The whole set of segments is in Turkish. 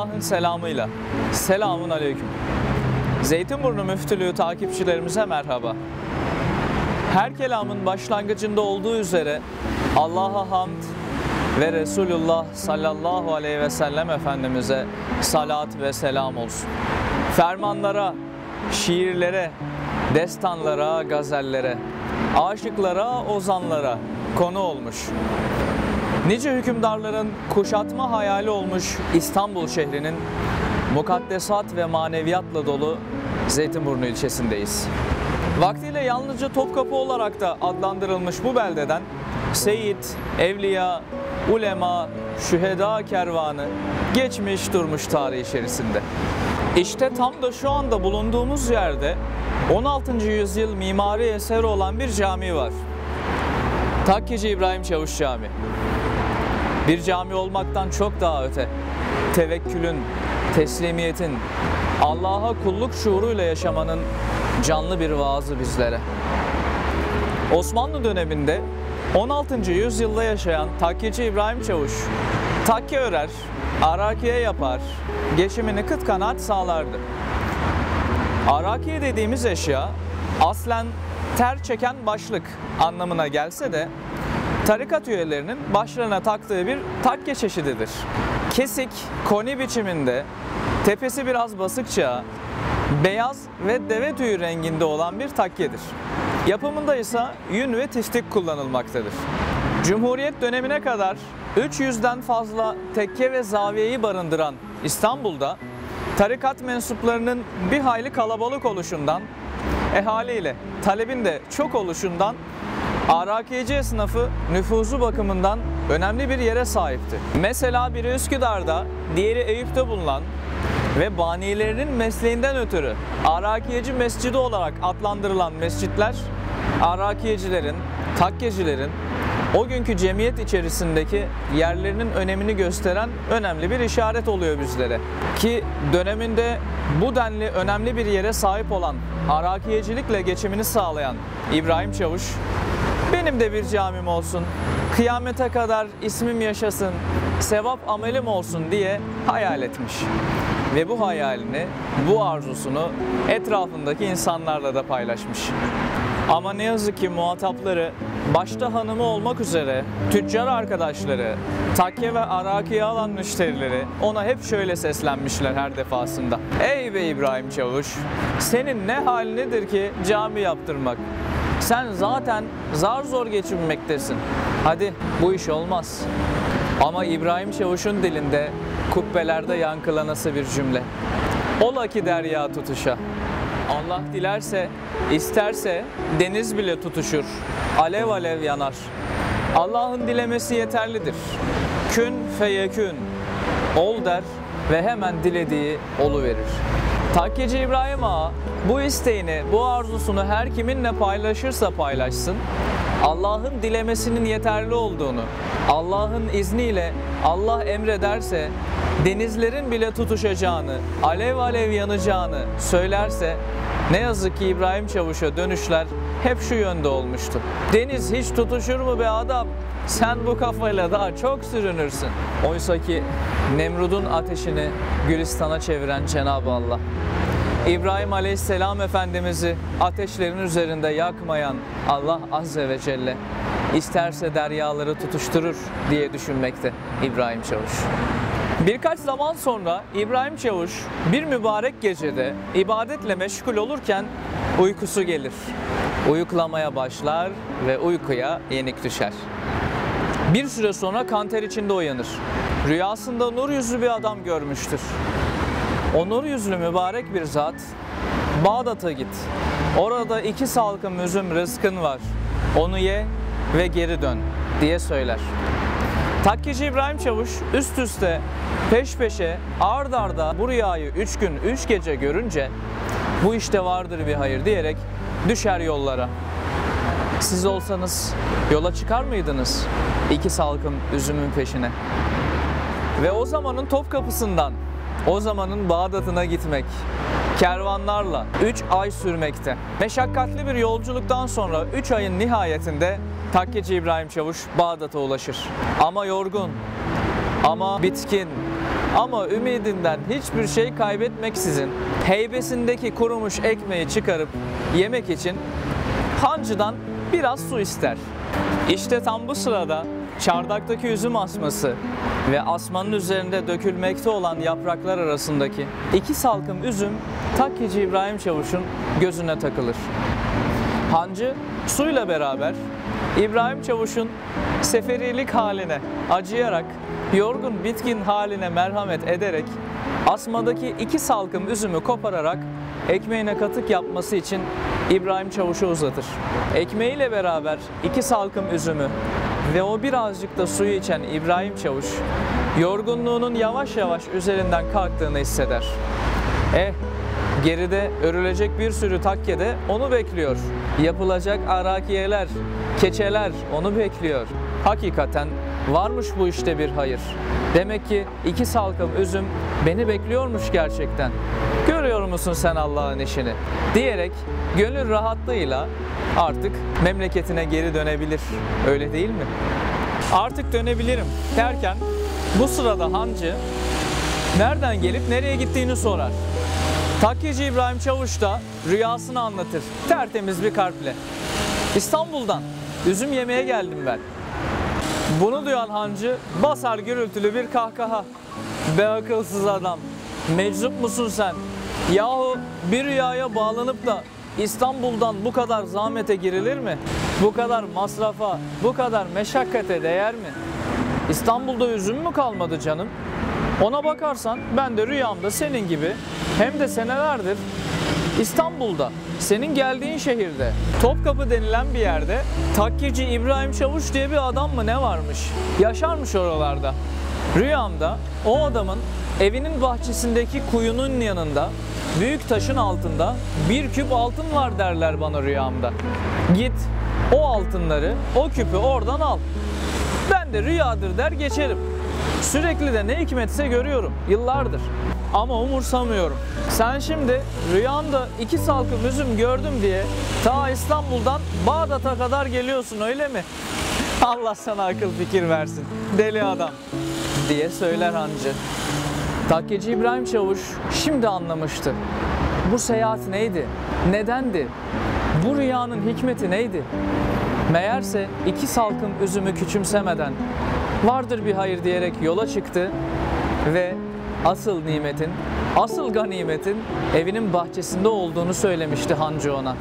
Allah'ın selamıyla. Selamun aleyküm. Zeytinburnu Müftülüğü takipçilerimize merhaba. Her kelamın başlangıcında olduğu üzere Allah'a hamd ve Resulullah sallallahu aleyhi ve sellem Efendimiz'e salat ve selam olsun. Fermanlara, şiirlere, destanlara, gazellere, aşıklara, ozanlara konu olmuş. Nice hükümdarların kuşatma hayali olmuş İstanbul şehrinin mukaddesat ve maneviyatla dolu Zeytinburnu ilçesindeyiz. Vaktiyle yalnızca Topkapı olarak da adlandırılmış bu beldeden seyit, evliya, ulema, şüheda kervanı geçmiş durmuş tarih içerisinde. İşte tam da şu anda bulunduğumuz yerde 16. yüzyıl mimari eseri olan bir cami var. Takkeci İbrahim Çavuş Camii. Bir cami olmaktan çok daha öte, tevekkülün, teslimiyetin, Allah'a kulluk şuuruyla yaşamanın canlı bir vaazı bizlere. Osmanlı döneminde 16. yüzyılda yaşayan Takkeci İbrahim Çavuş, takke örer, arakiye yapar, geçimini kıt kanaat sağlardı. Arakiye dediğimiz eşya aslen ter çeken başlık anlamına gelse de tarikat üyelerinin başlarına taktığı bir takke çeşididir. Kesik, koni biçiminde, tepesi biraz basıkça, beyaz ve deve tüyü renginde olan bir takkedir. Yapımında ise yün ve tiftik kullanılmaktadır. Cumhuriyet dönemine kadar 300'den fazla tekke ve zaviyeyi barındıran İstanbul'da tarikat mensuplarının bir hayli kalabalık oluşundan, haliyle talebin de çok oluşundan arakiyeci esnafı nüfuzu bakımından önemli bir yere sahipti. Mesela biri Üsküdar'da, diğeri Eyüp'te bulunan ve banilerinin mesleğinden ötürü arakiyeci mescidi olarak adlandırılan mescitler, arakiyecilerin, takkecilerin o günkü cemiyet içerisindeki yerlerinin önemini gösteren önemli bir işaret oluyor bizlere. Ki döneminde bu denli önemli bir yere sahip olan, arakiyecilikle geçimini sağlayan İbrahim Çavuş, benim de bir camim olsun, kıyamete kadar ismim yaşasın, sevap amelim olsun diye hayal etmiş. Ve bu hayalini, bu arzusunu etrafındaki insanlarla da paylaşmış. Ama ne yazık ki muhatapları, başta hanımı olmak üzere tüccar arkadaşları, takke ve arakiye alan müşterileri ona hep şöyle seslenmişler her defasında. Ey be İbrahim Çavuş, senin ne halinedir ki cami yaptırmak? Sen zaten zar zor geçinmektesin. Hadi bu iş olmaz. Ama İbrahim Çavuş'un dilinde kubbelerde yankılanası bir cümle. Ola ki derya tutuşa. Allah dilerse, isterse deniz bile tutuşur. Alev alev yanar. Allah'ın dilemesi yeterlidir. Kün feyekün. Ol der ve hemen dilediği oluverir. Takkeci İbrahim Ağa bu isteğini, bu arzusunu her kiminle paylaşırsa paylaşsın, Allah'ın dilemesinin yeterli olduğunu, Allah'ın izniyle Allah emrederse denizlerin bile tutuşacağını, alev alev yanacağını söylerse ne yazık ki İbrahim Çavuş'a dönüşler hep şu yönde olmuştu. Deniz hiç tutuşur mu be adam? Sen bu kafayla daha çok sürünürsün. Oysa ki Nemrud'un ateşini Gülistan'a çeviren Cenab-ı Allah, İbrahim Aleyhisselam Efendimiz'i ateşlerin üzerinde yakmayan Allah Azze ve Celle isterse deryaları tutuşturur diye düşünmekte İbrahim Çavuş. Birkaç zaman sonra İbrahim Çavuş bir mübarek gecede ibadetle meşgul olurken uykusu gelir. Uyuklamaya başlar ve uykuya yenik düşer. Bir süre sonra kanter içinde uyanır. Rüyasında nur yüzlü bir adam görmüştür. O nur yüzlü mübarek bir zat, Bağdat'a git. Orada 2 salkım üzüm rızkın var. Onu ye ve geri dön diye söyler. Takkeci İbrahim Çavuş üst üste, peş peşe, ard arda bu rüyayı 3 gün 3 gece görünce bu işte vardır bir hayır diyerek düşer yollara. Siz olsanız yola çıkar mıydınız 2 salkım üzümün peşine? Ve o zamanın Topkapısı'ndan o zamanın Bağdat'ına gitmek kervanlarla 3 ay sürmekte. Meşakkatli bir yolculuktan sonra 3 ayın nihayetinde Takkeci İbrahim Çavuş Bağdat'a ulaşır. Ama yorgun, ama bitkin, Ama ümidinden hiçbir şey kaybetmeksizin heybesindeki kurumuş ekmeği çıkarıp yemek için hancıdan biraz su ister. İşte tam bu sırada çardaktaki üzüm asması ve asmanın üzerinde dökülmekte olan yapraklar arasındaki 2 salkım üzüm takkeci İbrahim Çavuş'un gözüne takılır. Hancı suyla beraber İbrahim Çavuş'un seferilik haline acıyarak, yorgun bitkin haline merhamet ederek asmadaki 2 salkım üzümü kopararak ekmeğine katık yapması için İbrahim Çavuş'a uzatır. Ekmeğiyle beraber 2 salkım üzümü ve o birazcık da suyu içen İbrahim Çavuş, yorgunluğunun yavaş yavaş üzerinden kalktığını hisseder. Geride örülecek bir sürü takke de onu bekliyor. Yapılacak arakiyeler, keçeler onu bekliyor. Hakikaten varmış bu işte bir hayır. Demek ki 2 salkım üzüm beni bekliyormuş gerçekten. Görüyor musun sen Allah'ın işini? Diyerek gönül rahatlığıyla artık memleketine geri dönebilir. Öyle değil mi? Artık dönebilirim derken bu sırada hancı nereden gelip nereye gittiğini sorar. Takkeci İbrahim Çavuş da rüyasını anlatır tertemiz bir kalple. İstanbul'dan üzüm yemeye geldim ben. Bunu duyan hancı basar gürültülü bir kahkaha. Be akılsız adam, meczup musun sen? Yahu bir rüyaya bağlanıp da İstanbul'dan bu kadar zahmete girilir mi? Bu kadar masrafa, bu kadar meşakkate değer mi? İstanbul'da üzüm mü kalmadı canım? Ona bakarsan ben de rüyamda senin gibi hem de senelerdir İstanbul'da, senin geldiğin şehirde, Topkapı denilen bir yerde takkeci İbrahim Çavuş diye bir adam mı ne varmış? Yaşarmış oralarda. Rüyamda o adamın evinin bahçesindeki kuyunun yanında, büyük taşın altında bir küp altın var derler bana rüyamda. Git o altınları, o küpü oradan al. Ben de rüyadır der geçerim. Sürekli de ne hikmetse görüyorum yıllardır. Ama umursamıyorum. Sen şimdi rüyanda 2 salkım üzüm gördüm diye ta İstanbul'dan Bağdat'a kadar geliyorsun öyle mi? Allah sana akıl fikir versin deli adam diye söyler hancı. Takkeci İbrahim Çavuş şimdi anlamıştı. Bu seyahat neydi? Nedendi? Bu rüyanın hikmeti neydi? Meğerse 2 salkım üzümü küçümsemeden vardır bir hayır diyerek yola çıktı ve asıl nimetin, asıl ganimetin evinin bahçesinde olduğunu söylemişti hancı ona.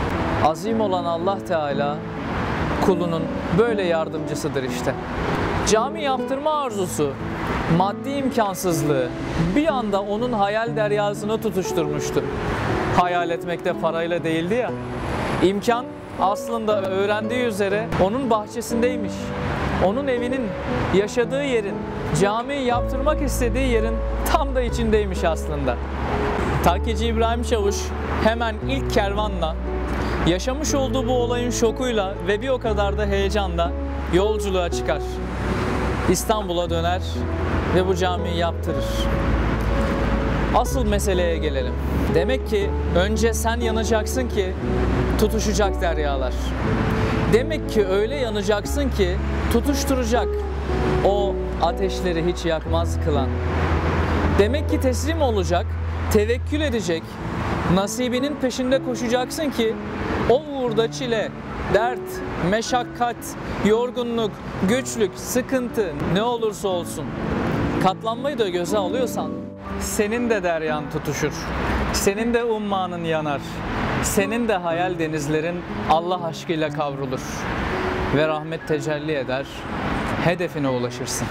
Azim olan Allah Teala kulunun böyle yardımcısıdır işte. Cami yaptırma arzusu, maddi imkansızlığı bir anda onun hayal deryasını tutuşturmuştu. Hayal etmek de parayla değildi ya. İmkan aslında öğrendiği üzere onun bahçesindeymiş. Onun evinin, yaşadığı yerin, cami yaptırmak istediği yerin tam da içindeymiş aslında. Takkeci İbrahim Çavuş hemen ilk kervanla, yaşamış olduğu bu olayın şokuyla ve bir o kadar da heyecanla yolculuğa çıkar. İstanbul'a döner ve bu camiyi yaptırır. Asıl meseleye gelelim. Demek ki önce sen yanacaksın ki tutuşacak deryalar. Demek ki öyle yanacaksın ki tutuşturacak o ateşleri hiç yakmaz kılan. Demek ki teslim olacak, tevekkül edecek, nasibinin peşinde koşacaksın ki o uğurda çile, dert, meşakkat, yorgunluk, güçlük, sıkıntı ne olursa olsun katlanmayı da göze alıyorsan senin de deryan tutuşur, senin de ummanın yanar, senin de hayal denizlerin Allah aşkıyla kavrulur ve rahmet tecelli eder, hedefine ulaşırsın.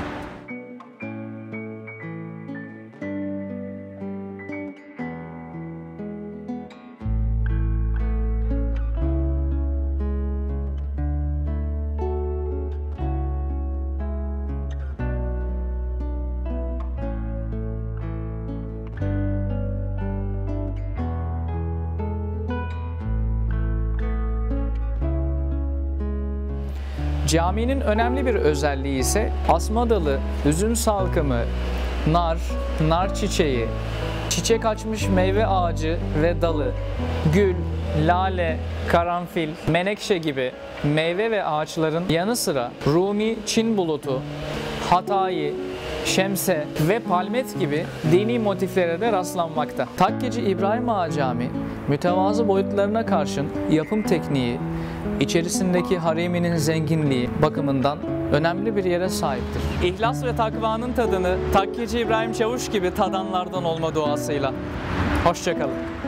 Caminin önemli bir özelliği ise asma dalı, üzüm salkımı, nar çiçeği, çiçek açmış meyve ağacı ve dalı, gül, lale, karanfil, menekşe gibi meyve ve ağaçların yanı sıra Rumi Çin bulutu, Hatayi, şemse ve palmet gibi dini motiflere de rastlanmakta. Takkeci İbrahim Ağa Camii, mütevazı boyutlarına karşın yapım tekniği, içerisindeki hareminin zenginliği bakımından önemli bir yere sahiptir. İhlas ve takvanın tadını Takkeci İbrahim Çavuş gibi tadanlardan olma duasıyla. Hoşça kalın.